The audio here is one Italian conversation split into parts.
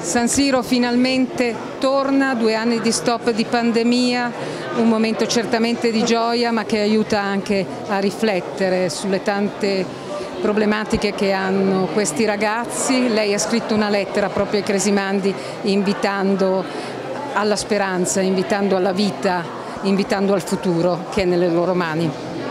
San Siro finalmente torna, 2 anni di stop di pandemia, un momento certamente di gioia ma che aiuta anche a riflettere sulle tante problematiche che hanno questi ragazzi. Lei ha scritto una lettera proprio ai Cresimandi invitando alla speranza, invitando alla vita, invitando al futuro che è nelle loro mani.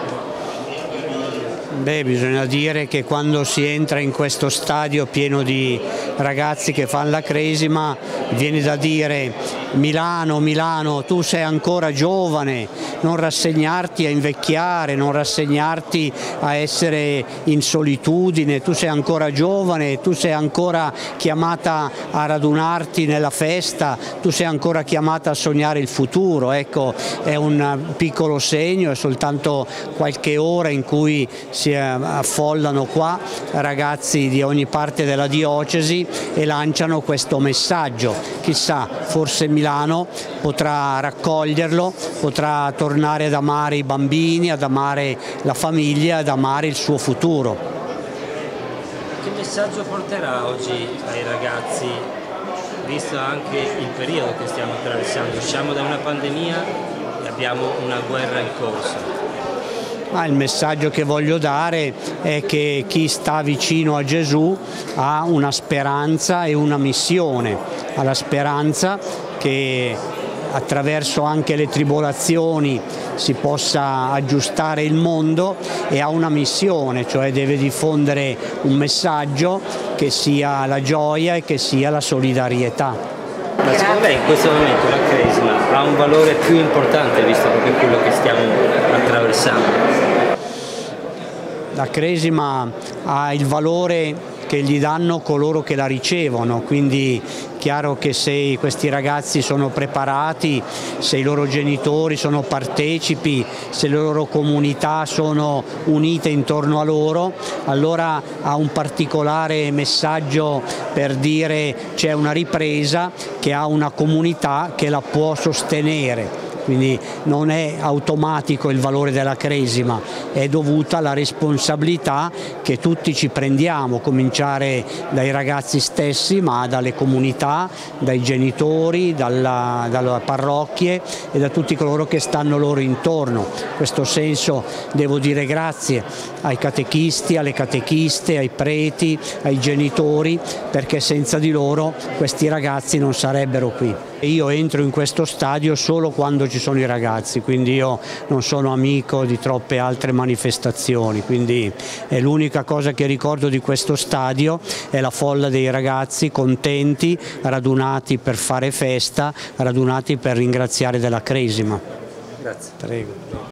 Beh, bisogna dire che quando si entra in questo stadio pieno di ragazzi che fanno la cresima, viene da dire: Milano, Milano, tu sei ancora giovane, non rassegnarti a invecchiare, non rassegnarti a essere in solitudine, tu sei ancora giovane, tu sei ancora chiamata a radunarti nella festa, tu sei ancora chiamata a sognare il futuro. Ecco, è un piccolo segno, è soltanto qualche ora in cui si affollano qua ragazzi di ogni parte della diocesi e lanciano questo messaggio. Chissà, forse Milano potrà raccoglierlo, potrà tornare ad amare i bambini, ad amare la famiglia, ad amare il suo futuro. Che messaggio porterà oggi ai ragazzi, visto anche il periodo che stiamo attraversando? Usciamo da una pandemia e abbiamo una guerra in corso. Il messaggio che voglio dare è che chi sta vicino a Gesù ha una speranza e una missione. Ha la speranza che attraverso anche le tribolazioni si possa aggiustare il mondo, e ha una missione, cioè deve diffondere un messaggio che sia la gioia e che sia la solidarietà. Ma secondo lei in questo momento la cresima ha un valore più importante visto proprio quello che stiamo attraversando? La cresima ha il valore che gli danno coloro che la ricevono, quindi chiaro che se questi ragazzi sono preparati, se i loro genitori sono partecipi, se le loro comunità sono unite intorno a loro, allora ha un particolare messaggio per dire c'è una ripresa che ha una comunità che la può sostenere. Quindi non è automatico il valore della cresima, è dovuta alla responsabilità che tutti ci prendiamo, cominciare dai ragazzi stessi, ma dalle comunità, dai genitori, dalle parrocchie e da tutti coloro che stanno loro intorno. In questo senso devo dire grazie ai catechisti, alle catechiste, ai preti, ai genitori, perché senza di loro questi ragazzi non sarebbero qui. Io entro in questo stadio solo quando ci sono i ragazzi, quindi io non sono amico di troppe altre manifestazioni, quindi è l'unica cosa che ricordo di questo stadio, è la folla dei ragazzi contenti, radunati per fare festa, radunati per ringraziare della cresima. Grazie. Prego.